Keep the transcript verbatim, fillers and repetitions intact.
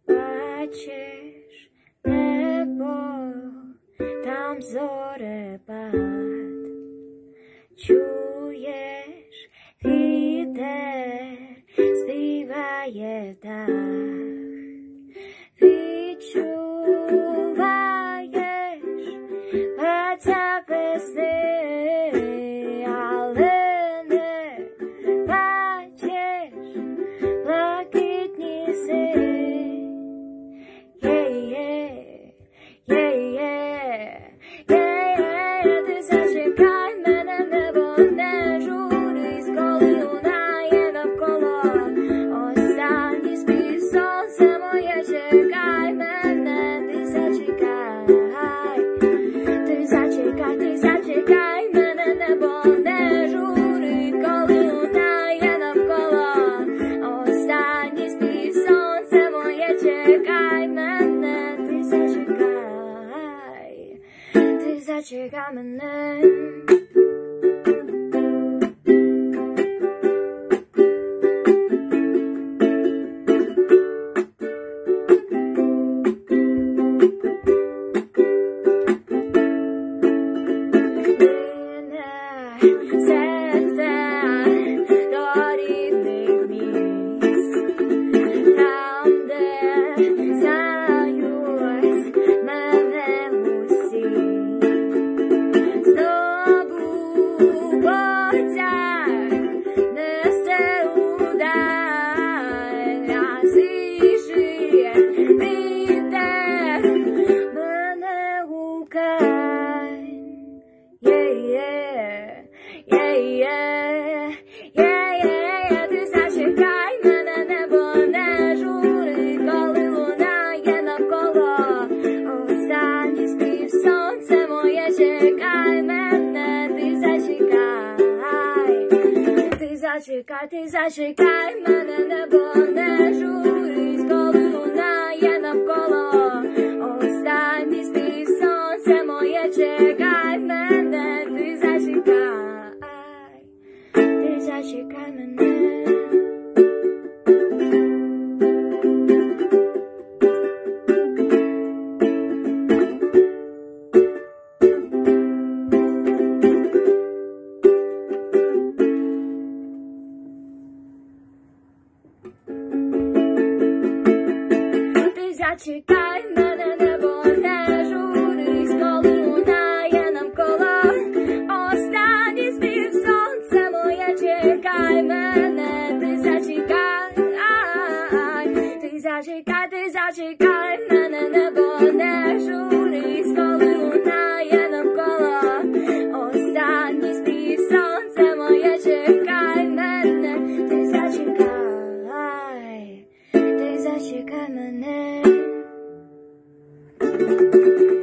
Бачиш небо, там зорепад, чуєш вітер, співає птах, відчуваєш паця весни, але не бачиш блакитні сни. Ти зачекай мене, небо, не журись, коли лунає навколо останній спів, сонце моє, чекай мене, ти зачекай, ти зачекай, ти зачекай мене, небо, не журись, коли лунає навколо останній спів, сонце моє, чекай мене, ти зачекай, ти зачекай мене. Серце до рідних місць, там, де знають мене усі, знову потяг несе удаль, а свіжий вітер мене гукає. Yeah, yeah, yeah, yeah, ти зачекай мене, небо, не жури, коли лунає навколо останній спів, сонце моє, чекай мене, ти зачекай, ти зачекай, ти зачекай мене, небо, не журись, коли лунає навколо останній спів, сонце моє, чекай мене, ти зачекай, ти зачекай мене. Ти зачекай мене, небо, не журись, коли лунає навколо останній спів, сонце моє, чекай мене, ти зачекай, ти зачекай, ти зачекай мене, небо, не журись, коли лунає навколо останній спів, сонце моє, чекай мене, ти зачекай, ти зачекай мене.